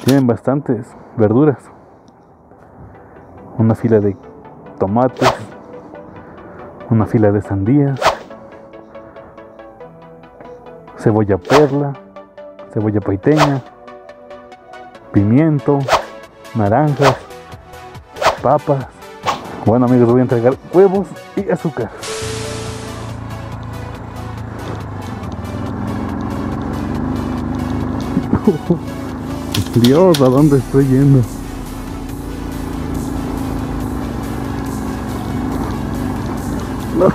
Tienen bastantes verduras. Una fila de tomates, una fila de sandías, cebolla perla, cebolla paiteña, pimiento, naranjas, papas. Bueno amigos, voy a entregar huevos y azúcar. Dios, ¿a dónde estoy yendo? No.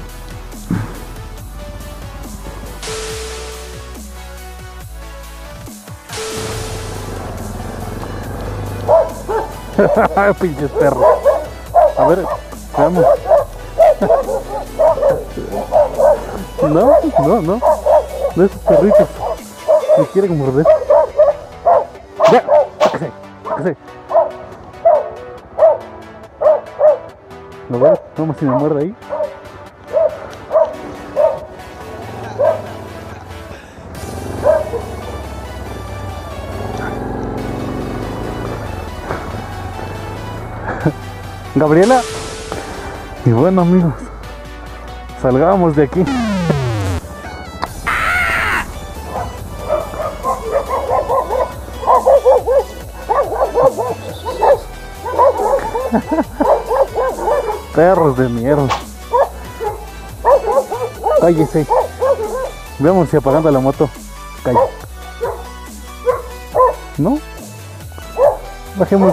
Pinches perros. A ver, veamos. No. De esos perritos me quieren morder. Ya, sáquese. ¿Lo ves? Vamos si me muerde ahí. Gabriela. Y bueno amigos, salgamos de aquí. Perros de mierda. Cállese. Veamos si apagando la moto. Cállate. ¿No? Bajemos.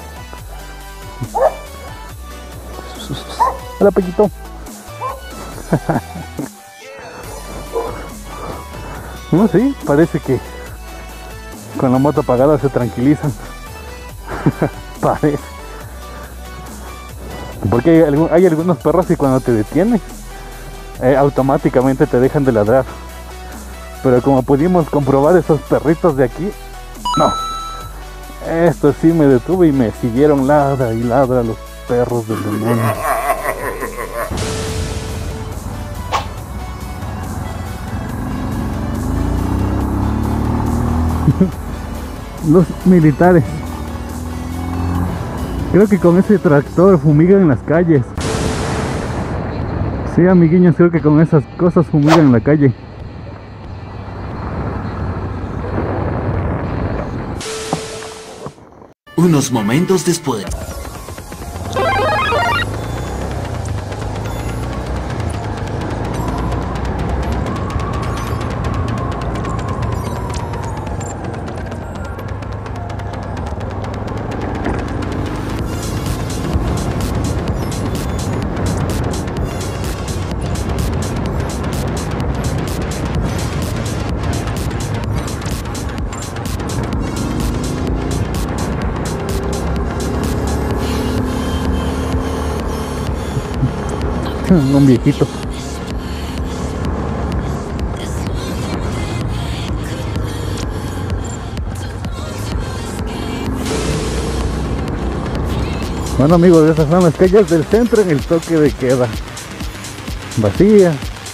Hola, Pellito. No, sí, parece que con la moto apagada se tranquilizan. Parece. Porque hay algunos perros que cuando te detienes automáticamente te dejan de ladrar. Pero como pudimos comprobar, esos perritos de aquí, no. Esto sí me detuve y me siguieron ladra y ladra los perros del demonio. Los militares. Creo que con ese tractor fumigan en las calles. Sí, amiguiños, creo que con esas cosas fumigan en la calle. Unos momentos después. Un viejito. Bueno amigos, esas son las calles del centro en el toque de queda. Vacía.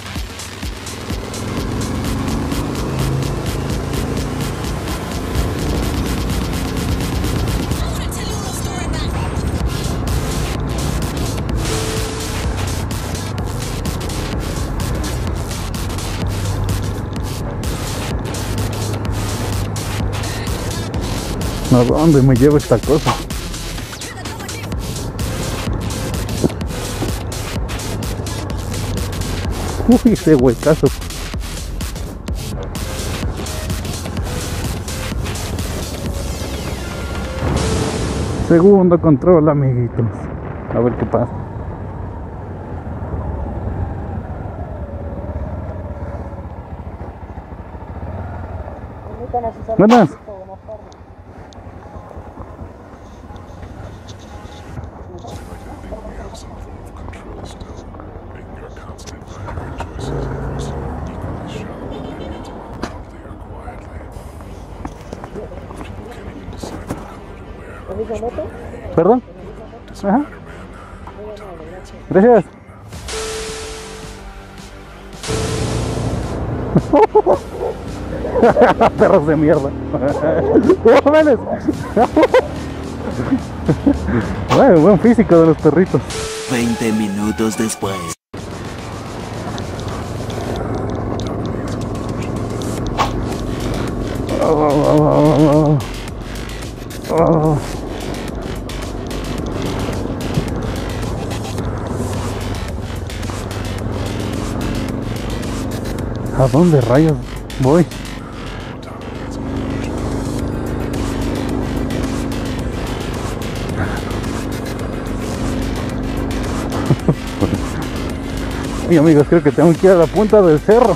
¿A dónde me lleva esta cosa? Uy, ese huecazo. Segundo control, amiguitos. A ver qué pasa. Buenas. ¿Perdón? Ajá. Gracias. Perros de mierda. ¡Jóvenes! Bueno, buen físico de los perritos. 20 minutos después. ¿A dónde rayos voy? Oye amigos, creo que tengo que ir a la punta del cerro.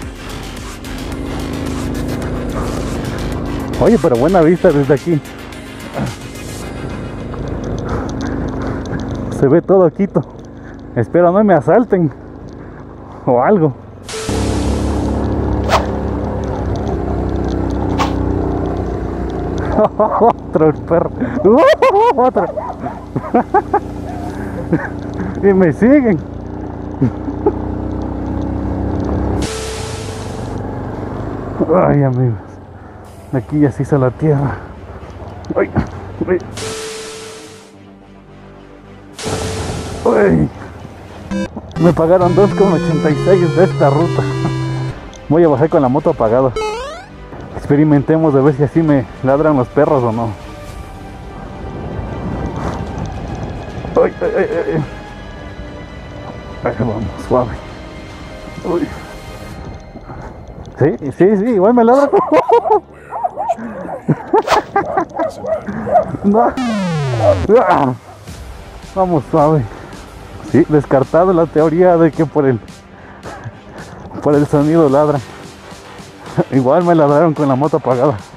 Oye, pero buena vista desde aquí. Se ve todo Quito. Espero no me asalten o algo. Otro perro. Otro. Y me siguen. Ay amigos, aquí ya se hizo la tierra. Ay, ay. Ay. Me pagaron 2,86 de esta ruta. Voy a bajar con la moto apagada. Experimentemos a ver si así me ladran los perros o no. Ay, ay, ay, ay. Ay, vamos, suave. Uy. Sí, igual me ladran. No. Vamos, suave. Sí, descartado la teoría de que por el sonido ladran. Igual me ladraron con la moto apagada.